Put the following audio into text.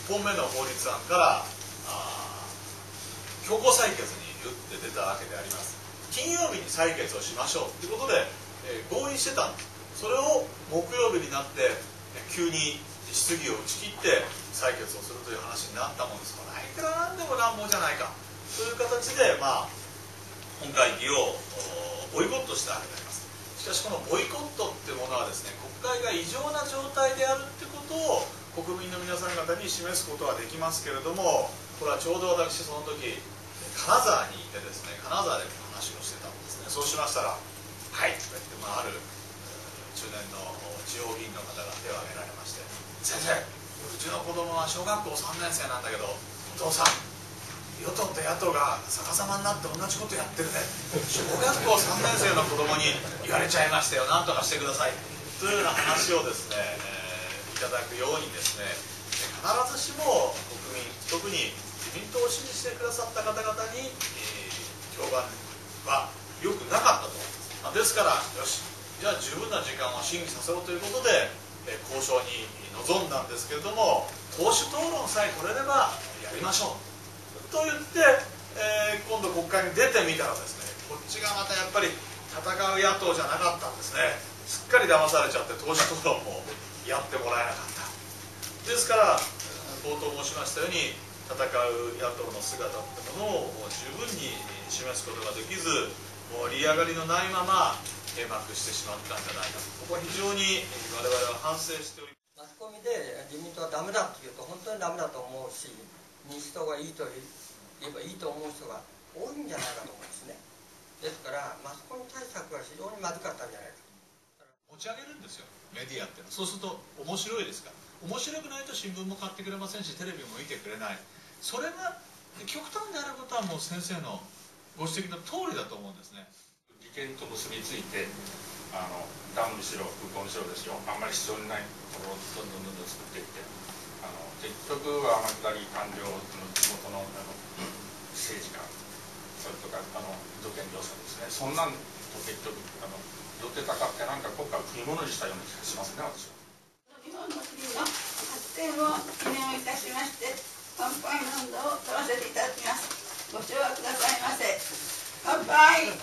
本目の法律案から強行採決に打って出たわけであります。金曜日に採決をしましょうということで、合意してたんです。それを木曜日になって急に質疑を打ち切って採決をするという話になったものですから、いくらなんでも乱暴じゃないかという形で、本会議をボイコットしたわけであります。しかしこのボイコットっていうものはですね、国会が異常な状態であるってことを国民の皆さん方に示すことはできますけれども、これはちょうど私その時金沢にいてですね、金沢で話をしてたんですね。そうしましたら「はい」とか言って、ある中年の地方議員の方が手を挙げられまして「先生、うちの子供は小学校3年生なんだけど、お父さん与党と野党が逆さまになって同じことやってるね、小学校3年生の子供に言われちゃいましたよ、なんとかしてください」というような話をですね、いただくようにですね、必ずしも国民、特に自民党を支持してくださった方々に、評判は良くなかったと思います。ですから、よし、じゃあ十分な時間を審議させろということで、交渉に臨んだんですけれども、党首討論さえ取れればやりましょうと言って、今度国会に出てみたらですね、こっちがまたやっぱり戦う野党じゃなかったんですね。すっかり騙されちゃって党首討論もやってもらえなかった。ですから冒頭申しましたように、戦う野党の姿ってものを十分に示すことができず、盛り上がりのないまま閉幕してしまったんじゃないかと、ここは非常に我々は反省しております。 マスコミで自民党はダメだって言うと本当にダメだと思うし、民主党がいいと言えばいいと思う人が多いんじゃないかと思うんですね。ですからマスコミ対策は非常にまずかったんじゃないか。 持ち上げるんですよ、メディアっていうのは。そうすると面白いですから、面白くないと新聞も買ってくれませんし、テレビも見てくれない。それが極端であることはもう先生のご指摘の通りだと思うんですね。 利権と結びついてダムにしろ空港にしろですよ、あんまり必要にないところをどんどん作っていって、結局は天下り官僚の地元の政治家、それとか土建業者ですね、そんなんと結局寄ってたかって、なんか国家を食い物にしたような気がしますね、私は。 日本の国の発展を記念いたしまして、乾杯の温度を取らせていただきます。ご唱和くださいませ。乾杯。